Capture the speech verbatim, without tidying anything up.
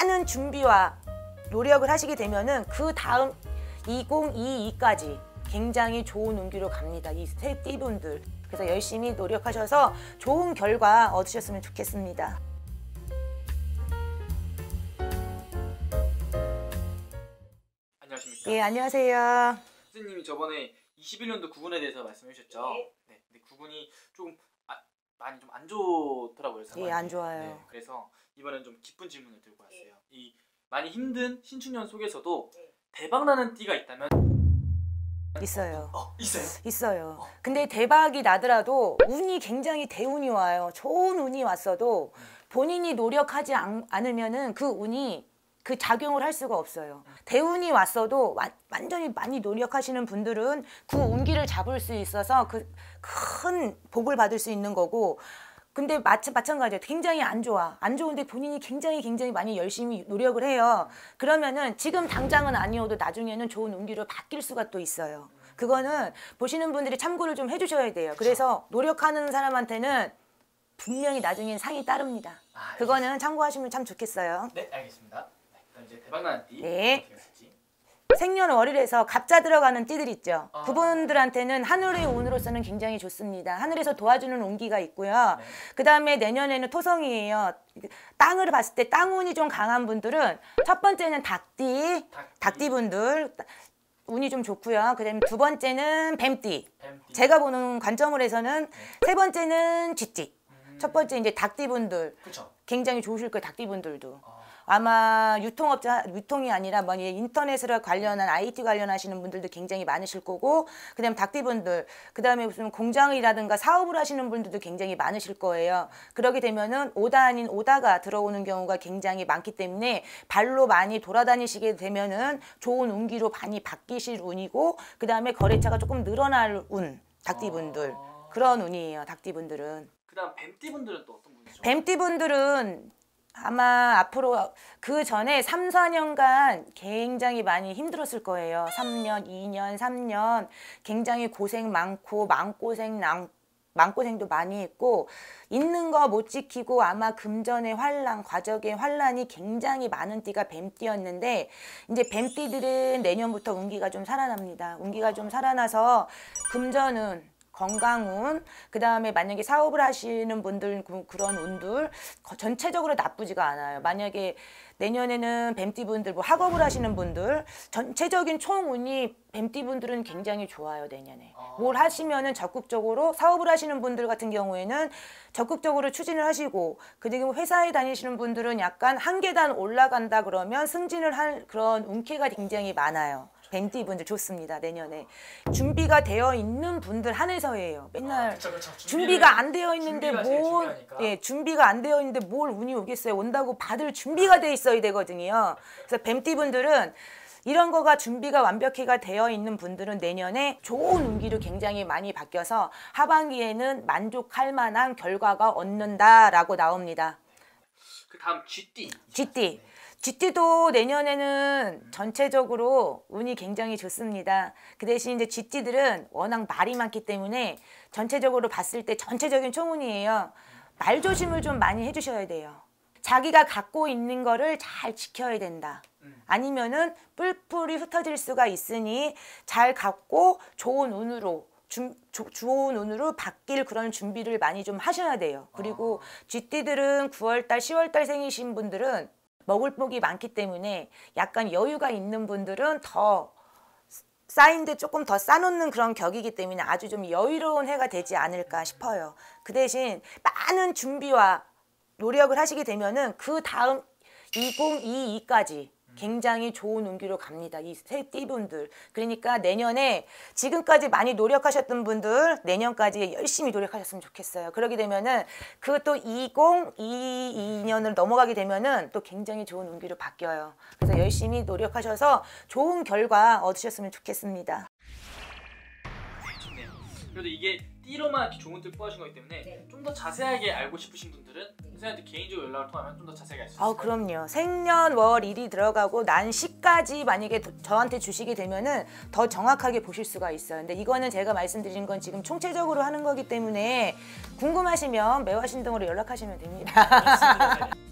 많은 준비와 노력을 하시게 되면은 그 다음 이천이십이까지 굉장히 좋은 운기로 갑니다. 이 세 띠분들. 그래서 열심히 노력하셔서 좋은 결과 얻으셨으면 좋겠습니다. 안녕하십니까? 예, 안녕하세요. 선생님이 저번에 이십일 년도 구군에 대해서 말씀해 주셨죠? 네. 네. 근데 구군이 조금 아, 많이 좀 안 좋더라고요. 상황이. 예, 안 좋아요. 네, 그래서 이번엔 좀 기쁜 질문을 들고 왔어요. 네. 이 많이 힘든 신축년 속에서도 네. 대박나는 띠가 있다면 있어요. 어, 있어요? 있어요. 어. 근데 대박이 나더라도 운이 굉장히 대운이 와요. 좋은 운이 왔어도 본인이 노력하지 않, 않으면은 그 운이 그 작용을 할 수가 없어요. 대운이 왔어도 와, 완전히 많이 노력하시는 분들은 그 운기를 잡을 수 있어서 그 큰 복을 받을 수 있는 거고, 근데 마치, 마찬가지예요. 굉장히 안 좋아. 안 좋은데 본인이 굉장히 굉장히 많이 열심히 노력을 해요. 그러면은 지금 당장은 아니어도 나중에는 좋은 운기로 바뀔 수가 또 있어요. 그거는 보시는 분들이 참고를 좀 해주셔야 돼요. 그래서 노력하는 사람한테는 분명히 나중엔 상이 따릅니다. 아, 그거는 참고하시면 참 좋겠어요. 네, 알겠습니다. 네, 그럼 이제 대박나는 띠 네. 어떻게 했을지. 생년월일에서 갑자 들어가는 띠들 있죠. 아. 그분들한테는 하늘의 운으로서는 굉장히 좋습니다. 하늘에서 도와주는 운기가 있고요. 네. 그 다음에 내년에는 토성이에요. 땅을 봤을 때 땅운이 좀 강한 분들은 첫 번째는 닭띠, 닭띠. 닭띠 분들 운이 좀 좋고요. 그 다음에 두 번째는 뱀띠. 뱀띠. 제가 보는 관점을 해서는 네. 세 번째는 쥐띠. 음. 첫 번째 이제 닭띠 분들 그쵸. 굉장히 좋으실 거예요. 닭띠 분들도. 어. 아마 유통업자, 유통이 아니라 뭐 인터넷으로 관련한 아이티 관련하시는 분들도 굉장히 많으실 거고, 그 다음에 닭띠분들, 그 다음에 무슨 공장이라든가 사업을 하시는 분들도 굉장히 많으실 거예요. 그러게 되면은 오다 아닌 오다가 들어오는 경우가 굉장히 많기 때문에 발로 많이 돌아다니시게 되면은 좋은 운기로 많이 바뀌실 운이고, 그 다음에 거래처가 조금 늘어날 운, 닭띠분들. 어. 그런 운이에요, 닭띠분들은. 그 다음 뱀띠분들은 또 어떤 분이죠? 뱀띠분들은 아마 앞으로 그 전에 삼, 사 년간 굉장히 많이 힘들었을 거예요. 삼 년, 이 년, 삼 년 굉장히 고생 많고 마음고생, 마음고생도 많이 했고 있는 거 못 지키고 아마 금전의 환란, 과적의 환란이 굉장히 많은 띠가 뱀띠였는데 이제 뱀띠들은 내년부터 운기가 좀 살아납니다. 운기가 좀 살아나서 금전은 건강운, 그 다음에 만약에 사업을 하시는 분들 그런 운들 전체적으로 나쁘지가 않아요. 만약에 내년에는 뱀띠분들, 뭐 학업을 하시는 분들 전체적인 총운이 뱀띠분들은 굉장히 좋아요. 내년에 뭘 하시면은 적극적으로 사업을 하시는 분들 같은 경우에는 적극적으로 추진을 하시고, 그리고 회사에 다니시는 분들은 약간 한 계단 올라간다 그러면 승진을 할 그런 운기가 굉장히 많아요. 뱀띠분들 좋습니다. 내년에 준비가 되어 있는 분들 한해서예요. 맨날 아, 그쵸, 그쵸. 준비가 안 되어 있는데 뭘, 예, 준비가 안 되어 있는데 뭘 운이 오겠어요. 온다고 받을 준비가 돼 있어야 되거든요. 그래서 뱀띠분들은 이런 거가 준비가 완벽히가 되어 있는 분들은 내년에 좋은 운기로 굉장히 많이 바뀌어서 하반기에는 만족할 만한 결과가 얻는다라고 나옵니다. 그 다음 쥐띠. 쥐띠. 쥐띠도 내년에는 전체적으로 운이 굉장히 좋습니다. 그 대신 이제 쥐띠들은 워낙 말이 많기 때문에 전체적으로 봤을 때 전체적인 총운이에요. 말 조심을 좀 많이 해주셔야 돼요. 자기가 갖고 있는 거를 잘 지켜야 된다. 아니면은 뿔뿔이 흩어질 수가 있으니 잘 갖고 좋은 운으로 주, 조, 좋은 운으로 바뀔 그런 준비를 많이 좀 하셔야 돼요. 그리고 쥐띠들은 구월달, 시월달 생이신 분들은 먹을 복이 많기 때문에 약간 여유가 있는 분들은 더 쌓인데 조금 더 쌓놓는 그런 격이기 때문에 아주 좀 여유로운 해가 되지 않을까 싶어요. 그 대신 많은 준비와 노력을 하시게 되면은 그 다음 이천이십이까지 굉장히 좋은 운기로 갑니다. 이 세 띠분들. 그러니까 내년에 지금까지 많이 노력하셨던 분들 내년까지 열심히 노력하셨으면 좋겠어요. 그러게 되면은 그 또 이천이십이 년을 넘어가게 되면은 또 굉장히 좋은 운기로 바뀌어요. 그래서 열심히 노력하셔서 좋은 결과 얻으셨으면 좋겠습니다. 네, 좋네요. 그래도 이게 띠로만 좋은 뜻 뽑아준 거기 때문에 네. 좀 더 자세하게 알고 싶으신 분들은 선생님한테 개인적으로 연락을 통하면 좀 더 자세하게 알 수 있어요. 아, 그럼요. 생년월일이 들어가고 난시까지 만약에 저한테 주시게 되면은 더 정확하게 보실 수가 있어요. 근데 이거는 제가 말씀드린 건 지금 총체적으로 하는 거기 때문에 궁금하시면 매화신동으로 연락하시면 됩니다. 그렇습니다.